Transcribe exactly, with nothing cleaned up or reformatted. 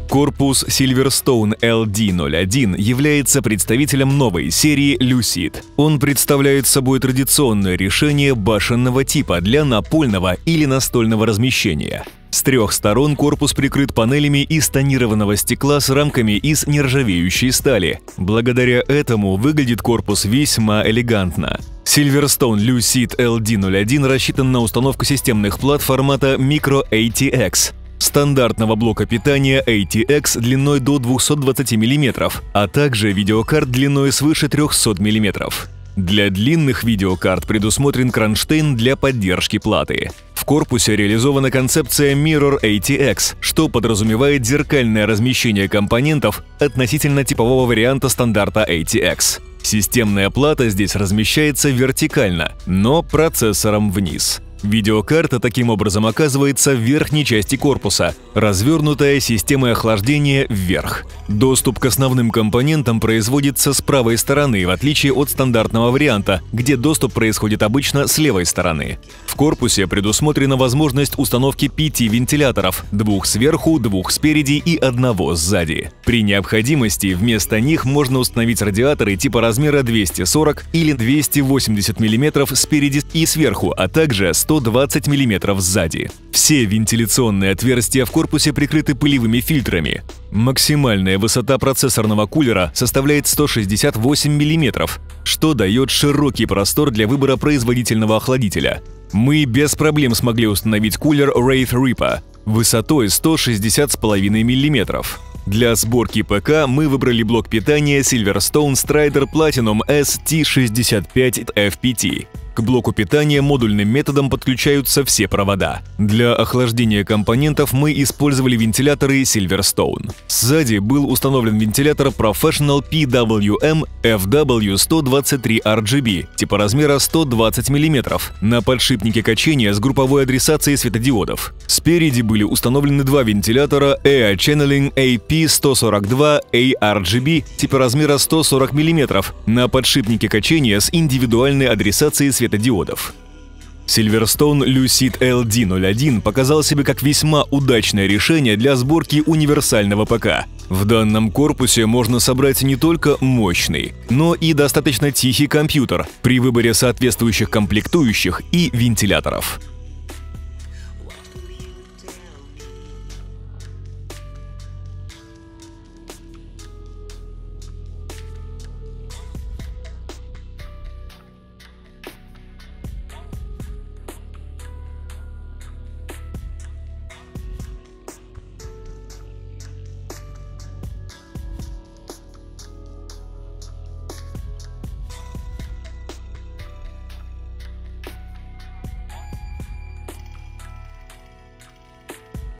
Корпус Silverstone эл ди ноль один является представителем новой серии Lucid. Он представляет собой традиционное решение башенного типа для напольного или настольного размещения. С трех сторон корпус прикрыт панелями из тонированного стекла с рамками из нержавеющей стали. Благодаря этому выглядит корпус весьма элегантно. Silverstone Lucid эл ди ноль один рассчитан на установку системных плат формата Micro эй ти экс, стандартного блока питания эй ти экс длиной до двухсот двадцати миллиметров, а также видеокарт длиной свыше трёхсот миллиметров. Для длинных видеокарт предусмотрен кронштейн для поддержки платы. В корпусе реализована концепция Mirror эй ти экс, что подразумевает зеркальное размещение компонентов относительно типового варианта стандарта эй ти экс. Системная плата здесь размещается вертикально, но процессором вниз. Видеокарта таким образом оказывается в верхней части корпуса, развернутая системой охлаждения вверх. Доступ к основным компонентам производится с правой стороны, в отличие от стандартного варианта, где доступ происходит обычно с левой стороны. В корпусе предусмотрена возможность установки пяти вентиляторов, двух сверху, двух спереди и одного сзади. При необходимости вместо них можно установить радиаторы типа размера двести сорок или двести восемьдесят миллиметров спереди и сверху, а также сто двадцать миллиметров сзади. Все вентиляционные отверстия в корпусе прикрыты пылевыми фильтрами. Максимальная высота процессорного кулера составляет сто шестьдесят восемь миллиметров, что дает широкий простор для выбора производительного охладителя. Мы без проблем смогли установить кулер Wraith Reaper высотой сто шестьдесят с половиной миллиметров. Для сборки ПК мы выбрали блок питания Silverstone Strider Platinum эс ти шестьдесят пять эф пи ти. К блоку питания модульным методом подключаются все провода. Для охлаждения компонентов мы использовали вентиляторы Silverstone. Сзади был установлен вентилятор Professional пи дабл ю эм эф дабл ю сто двадцать три ар джи би типа размера сто двадцать миллиметров на подшипнике качения с групповой адресацией светодиодов. Спереди были установлены два вентилятора Air Channeling эй пи сто сорок два эй ар джи би типа размера сто сорок миллиметров на подшипнике качения с индивидуальной адресацией светодиодов. Светодиодов. Silverstone Lucid эл ди ноль один показал себя как весьма удачное решение для сборки универсального ПК. В данном корпусе можно собрать не только мощный, но и достаточно тихий компьютер при выборе соответствующих комплектующих и вентиляторов.